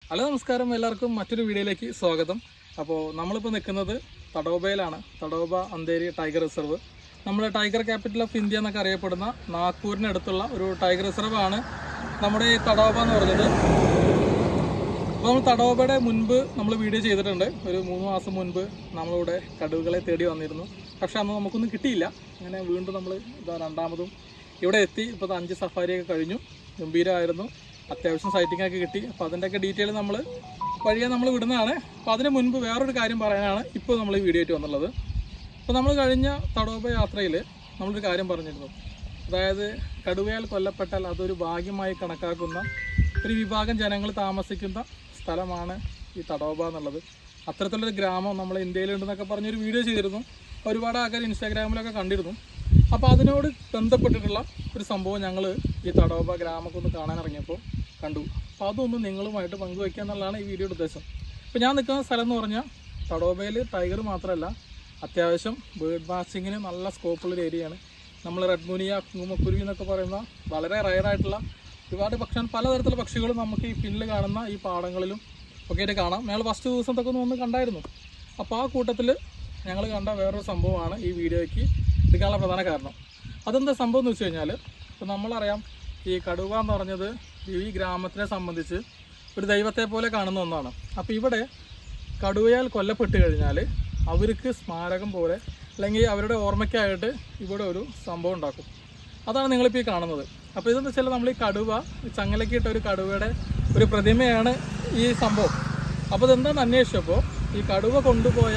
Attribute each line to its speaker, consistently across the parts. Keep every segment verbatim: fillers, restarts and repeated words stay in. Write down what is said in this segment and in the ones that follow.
Speaker 1: Hello നമസ്കാരം, എല്ലാവർക്കും മറ്റൊരു വീഡിയോയിലേക്ക് സ്വാഗതം. അപ്പോൾ നമ്മളിപ്പോൾ നിൽക്കുന്നത് തഡോബയിലാണ്. Tadoba Andheri tiger reserve. നമ്മുടെ ടൈഗർ ക്യാപിറ്റൽ ഓഫ് ഇന്ത്യ എന്നൊക്കെ അറിയപ്പെടുന്ന നാഗ്പൂരിനടുത്തുള്ള ഒരു ടൈഗർ റിസർവ് ആണ് നമ്മുടെ ഈ തഡോബ എന്ന് പറഞ്ഞത്. അപ്പോൾ നമ്മൾ തഡോബയുടെ മുൻപ് നമ്മൾ വീഡിയോ ചെയ്തിട്ടുണ്ട്. ഒരു മൂന്ന് മാസം മുൻപ് നമ്മളിവിടെ കടുവകളെ തേടി വന്നിരുന്നു. പക്ഷെ അന്ന് നമുക്കൊന്നും കിട്ടിയില്ല. അങ്ങനെ വീണ്ടും നമ്മൾ ഇതാ രണ്ടാമതും ഇവിടെ എത്തി. ഇപ്പോൾ അഞ്ച് സഫാരിയൊക്കെ കഴിഞ്ഞു. ഗംഭീരമായിരുന്നു. അത്യാവശ്യം സൈറ്റിംഗ് ഒക്കെ കിട്ടി. അപ്പോൾ അതിൻ്റെയൊക്കെ ഡീറ്റെയിൽ നമ്മൾ വഴിയെ നമ്മൾ വിടുന്നതാണ്. അപ്പോൾ അതിന് മുൻപ് വേറൊരു കാര്യം പറയാനാണ് ഇപ്പോൾ നമ്മൾ ഈ വീഡിയോ ആയിട്ട് വന്നുള്ളത്. അപ്പോൾ നമ്മൾ കഴിഞ്ഞ തഡോബ യാത്രയിൽ നമ്മളൊരു കാര്യം പറഞ്ഞിരുന്നു. അതായത് കടുവയാൽ കൊല്ലപ്പെട്ടാൽ അതൊരു ഭാഗ്യമായി കണക്കാക്കുന്ന ഒരു വിഭാഗം ജനങ്ങൾ താമസിക്കുന്ന സ്ഥലമാണ് ഈ തഡോബ എന്നുള്ളത്. അത്തരത്തിലൊരു ഗ്രാമം നമ്മൾ ഇന്ത്യയിലുണ്ടെന്നൊക്കെ പറഞ്ഞൊരു വീഡിയോ ചെയ്തിരുന്നു. ഒരുപാട് ആൾക്കാർ ഇൻസ്റ്റാഗ്രാമിലൊക്കെ കണ്ടിരുന്നു. അപ്പോൾ അതിനോട് ബന്ധപ്പെട്ടിട്ടുള്ള ഒരു സംഭവം ഞങ്ങൾ ഈ തഡോബ ഗ്രാമമൊക്കെ ഒന്ന് കാണാനിറങ്ങിയപ്പോൾ കണ്ടു. അപ്പോൾ അതൊന്ന് നിങ്ങളുമായിട്ട് പങ്കുവയ്ക്കുക എന്നുള്ളതാണ് ഈ വീഡിയോയുടെ ഉദ്ദേശം. ഇപ്പോൾ ഞാൻ നിൽക്കുന്ന സ്ഥലം എന്ന് പറഞ്ഞാൽ തഡോബയിൽ ടൈഗർ മാത്രമല്ല, അത്യാവശ്യം ബേർഡ് വാച്ചിങ്ങിന് നല്ല സ്കോപ്പുള്ളൊരു ഏരിയയാണ്. നമ്മൾ റെഡ് മുനിയ, കുങ്കുമക്കുരുവി എന്നൊക്കെ പറയുന്ന വളരെ റയറായിട്ടുള്ള ഒരുപാട് പക്ഷികൾ, പലതരത്തിലുള്ള പക്ഷികളും നമുക്ക് ഈ പിന്നിൽ കാണുന്ന ഈ പാടങ്ങളിലും ഒക്കെ ആയിട്ട് കാണാം. ഞങ്ങൾ ഫസ്റ്റ് ദിവസത്തൊക്കെ ഒന്ന് വന്ന് കണ്ടായിരുന്നു. അപ്പോൾ ആ കൂട്ടത്തിൽ ഞങ്ങൾ കണ്ട വേറൊരു സംഭവമാണ് ഈ വീഡിയോയ്ക്ക് എടുക്കാനുള്ള പ്രധാന കാരണം. അതെന്താ സംഭവം എന്ന് വെച്ച് കഴിഞ്ഞാൽ, ഇപ്പോൾ നമ്മളറിയാം ഈ കടുവ എന്ന് പറഞ്ഞത് ഈ ഗ്രാമത്തിനെ സംബന്ധിച്ച് ഒരു ദൈവത്തെ പോലെ കാണുന്ന ഒന്നാണ്. അപ്പോൾ ഇവിടെ കടുവയാൽ കൊല്ലപ്പെട്ട് കഴിഞ്ഞാൽ അവർക്ക് സ്മാരകം പോലെ അല്ലെങ്കിൽ അവരുടെ ഓർമ്മയ്ക്കായിട്ട് ഇവിടെ ഒരു സംഭവം ഉണ്ടാക്കും. അതാണ് നിങ്ങളിപ്പോൾ ഈ കാണുന്നത്. അപ്പോൾ ഇതെന്ന് വെച്ചാൽ നമ്മൾ ഈ കടുവ ചങ്ങലക്കിട്ട ഒരു കടുവയുടെ ഒരു പ്രതിമയാണ് ഈ സംഭവം. അപ്പോൾ ഇതെന്താണെന്ന് അന്വേഷിച്ചപ്പോൾ ഈ കടുവ കൊണ്ടുപോയ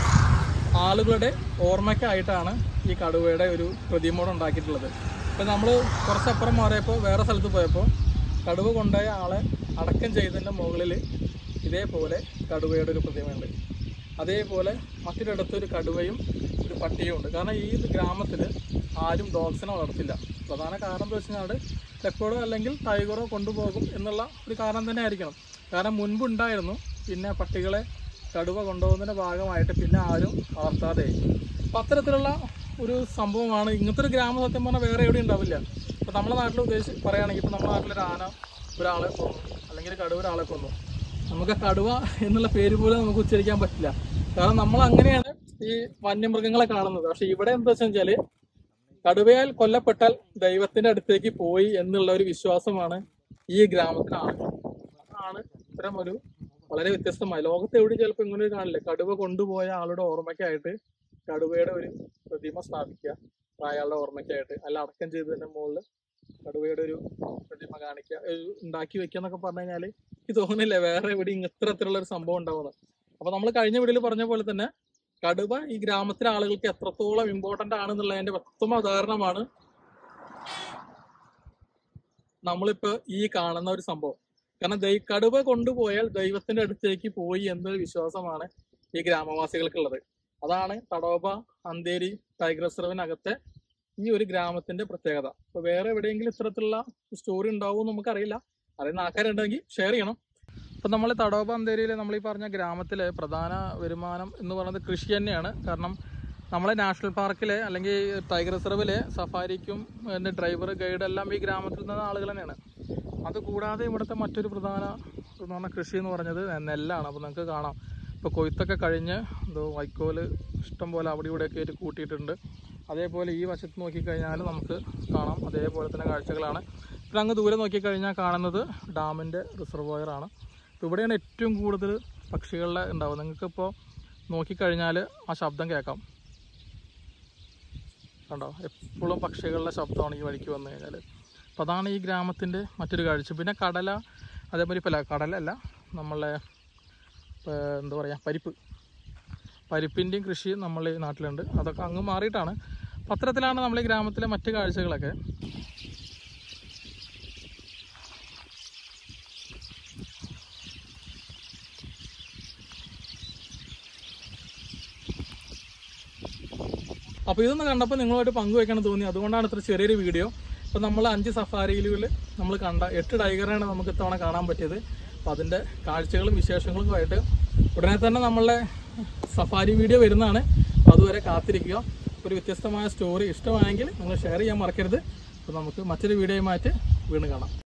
Speaker 1: ആളുകളുടെ ഓർമ്മയ്ക്കായിട്ടാണ് ഈ കടുവയുടെ ഒരു പ്രതിമ ഉണ്ടാക്കിയിട്ടുള്ളത്. ഇപ്പോൾ നമ്മൾ കുറച്ചപ്പുറം മാറിയപ്പോൾ വേറെ സ്ഥലത്ത് പോയപ്പോൾ കടുവ കൊണ്ടുപോയ ആളെ അടക്കം ചെയ്തതിൻ്റെ മുകളിൽ ഇതേപോലെ കടുവയുടെ ഒരു പ്രതിമയുണ്ട്. അതേപോലെ മറ്റൊരിടത്തൊരു കടുവയും ഒരു പട്ടിയും ഉണ്ട്. കാരണം ഈ ഗ്രാമത്തിൽ ആരും ഡോഗ്സിനെ വളർത്തില്ല. പ്രധാന കാരണം എന്താ വെച്ച് കഴിഞ്ഞാൽ ലെപ്പേർഡോ അല്ലെങ്കിൽ ടൈഗറോ കൊണ്ടുപോകും എന്നുള്ള ഒരു കാരണം തന്നെ ആയിരിക്കണം. കാരണം മുൻപുണ്ടായിരുന്നു, പിന്നെ പട്ടികളെ കടുവ കൊണ്ടുപോകുന്നതിൻ്റെ ഭാഗമായിട്ട് പിന്നെ ആരും വളർത്താതെയായി. അപ്പം അത്തരത്തിലുള്ള ഒരു സംഭവമാണ്. ഇങ്ങനത്തെ ഒരു ഗ്രാമം സത്യം പറഞ്ഞാൽ വേറെ എവിടെയും ഉണ്ടാവില്ല. ഇപ്പോൾ നമ്മുടെ നാട്ടിൽ ഉദ്ദേശിച്ച് പറയുകയാണെങ്കിൽ ഇപ്പോൾ നമ്മുടെ നാട്ടിലൊരു ആന ഒരാളെ കൊന്നു, അല്ലെങ്കിൽ കടുവ ഒരാളെ കൊന്നു, നമുക്ക് കടുവ എന്നുള്ള പേര് പോലും നമുക്ക് ഉച്ചരിക്കാൻ പറ്റില്ല. കാരണം നമ്മൾ അങ്ങനെയാണ് ഈ വന്യമൃഗങ്ങളെ കാണുന്നത്. പക്ഷെ ഇവിടെ എന്താ വെച്ചാൽ കടുവയാൽ കൊല്ലപ്പെട്ടാൽ ദൈവത്തിൻ്റെ അടുത്തേക്ക് പോയി എന്നുള്ള ഒരു വിശ്വാസമാണ് ഈ ഗ്രാമത്തിനാണ്. അതാണ് ഇത്തരം ഒരു വളരെ വ്യത്യസ്തമായി. ലോകത്ത് എവിടെയും ചിലപ്പോൾ ഇങ്ങനെ ഒരു കാണില്ല. കടുവ കൊണ്ടുപോയ ആളുടെ ഓർമ്മയ്ക്കായിട്ട് കടുവയുടെ ഒരു പ്രതിമ സ്ഥാപിക്കുക, അയാളുടെ ഓർമ്മയ്ക്കായിട്ട്, അല്ല അടക്കം ചെയ്തതിൻ്റെ മുകളിൽ കടുവയുടെ ഒരു പ്രതിമ കാണിക്കുക, ഉണ്ടാക്കി വെക്കുക എന്നൊക്കെ പറഞ്ഞു കഴിഞ്ഞാൽ എനിക്ക് തോന്നുന്നില്ല വേറെ എവിടെയും ഇത്തരത്തിലുള്ള ഒരു സംഭവം ഉണ്ടാവുന്നത്. അപ്പൊ നമ്മൾ കഴിഞ്ഞ വീഡിയോയിൽ പറഞ്ഞ പോലെ തന്നെ കടുവ ഈ ഗ്രാമത്തിലെ ആളുകൾക്ക് എത്രത്തോളം ഇമ്പോർട്ടന്റ് ആണെന്നുള്ളതിന്റെ വ്യക്തമായ ഉദാഹരണമാണ് നമ്മളിപ്പോ ഈ കാണുന്ന ഒരു സംഭവം. കാരണം ദൈ കടുവ കൊണ്ടുപോയാൽ ദൈവത്തിന്റെ അടുത്തേക്ക് പോയി എന്നൊരു വിശ്വാസമാണ് ഈ ഗ്രാമവാസികൾക്കുള്ളത്. അതാണ് തഡോബ അന്തേരി ടൈഗർ റിസർവിനകത്തെ ഈ ഒരു ഗ്രാമത്തിന്റെ പ്രത്യേകത. ഇപ്പൊ വേറെ എവിടെയെങ്കിലും ഇത്തരത്തിലുള്ള സ്റ്റോറി ഉണ്ടാവും നമുക്കറിയില്ല. അറിയുന്ന ആൾക്കാരുണ്ടെങ്കിൽ ഷെയർ ചെയ്യണം. ഇപ്പൊ നമ്മൾ തഡോബ അന്തേരിയിൽ നമ്മൾ ഈ പറഞ്ഞ ഗ്രാമത്തിലെ പ്രധാന വരുമാനം എന്ന് പറയുന്നത് കൃഷി തന്നെയാണ്. കാരണം നമ്മളെ നാഷണൽ പാർക്കിലെ അല്ലെങ്കിൽ ടൈഗർ റിസർവിലെ സഫാരിക്കും ഡ്രൈവർ ഗൈഡ് എല്ലാം ഈ ഗ്രാമത്തിൽ നിന്ന് ആളുകൾ തന്നെയാണ്. അതുകൂടാതെ ഇവിടുത്തെ മറ്റൊരു പ്രധാന എന്ന് പറഞ്ഞാൽ കൃഷി എന്ന് പറഞ്ഞത് നെല്ലാണ്. അപ്പോൾ നിങ്ങൾക്ക് കാണാം ഇപ്പോൾ കൊയ്ത്തൊക്കെ കഴിഞ്ഞ് എന്തോ വൈക്കോല് ഇഷ്ടം പോലെ അവിടെ ഇവിടെയൊക്കെ ആയിട്ട് കൂട്ടിയിട്ടുണ്ട്. അതേപോലെ ഈ വശത്ത് നോക്കിക്കഴിഞ്ഞാൽ നമുക്ക് കാണാം അതേപോലെ തന്നെ കാഴ്ചകളാണ്. പിന്നെ അങ്ങ് ദൂരെ നോക്കിക്കഴിഞ്ഞാൽ കാണുന്നത് ഡാമിൻ്റെ റിസർവോയറാണ്. ഇപ്പോൾ ഇവിടെയാണ് ഏറ്റവും കൂടുതൽ പക്ഷികളുടെ ഉണ്ടാവും. നിങ്ങൾക്കിപ്പോൾ നോക്കിക്കഴിഞ്ഞാൽ ആ ശബ്ദം കേൾക്കാം, കണ്ടോ? എപ്പോഴും പക്ഷികളുടെ ശബ്ദമാണ് ഈ വഴിക്ക് വന്നു കഴിഞ്ഞാൽ. അപ്പോൾ അതാണ് ഈ ഗ്രാമത്തിൻ്റെ മറ്റൊരു കാഴ്ച. പിന്നെ കടല, അതേപോലെ ഇപ്പോൾ കടലല്ല നമ്മളെ എന്താ പറയുക പരിപ്പ് പരിപ്പിൻ്റെയും കൃഷി നമ്മളെ നാട്ടിലുണ്ട്. അതൊക്കെ അങ്ങ് മാറിയിട്ടാണ്. പത്രത്തിലാണ് നമ്മൾ ഈ ഗ്രാമത്തിലെ മറ്റു കാഴ്ചകളൊക്കെ. അപ്പോൾ ഇതൊന്ന് കണ്ടപ്പോൾ നിങ്ങളുമായിട്ട് പങ്കുവയ്ക്കണം തോന്നി. അതുകൊണ്ടാണ് ഇത്ര ചെറിയൊരു വീഡിയോ. ഇപ്പോൾ നമ്മൾ അഞ്ച് സഫാരിയിൽ നമ്മൾ കണ്ട എട്ട് ടൈഗറാണ് നമുക്ക് ഇത്തവണ കാണാൻ പറ്റിയത്. അപ്പോൾ അതിൻ്റെ കാഴ്ചകളും വിശേഷങ്ങളുമായിട്ട് ഉടനെ തന്നെ നമ്മളുടെ സഫാരി വീഡിയോ വരുന്നതാണ്. അപ്പോൾ അതുവരെ കാത്തിരിക്കുക. ഒരു വ്യത്യസ്തമായ സ്റ്റോറി ഇഷ്ടമായെങ്കിൽ നിങ്ങൾ ഷെയർ ചെയ്യാൻ മറക്കരുത്. അപ്പോൾ നമുക്ക് മറ്റൊരു വീഡിയോയുമായിട്ട് വീണ്ടും കാണാം.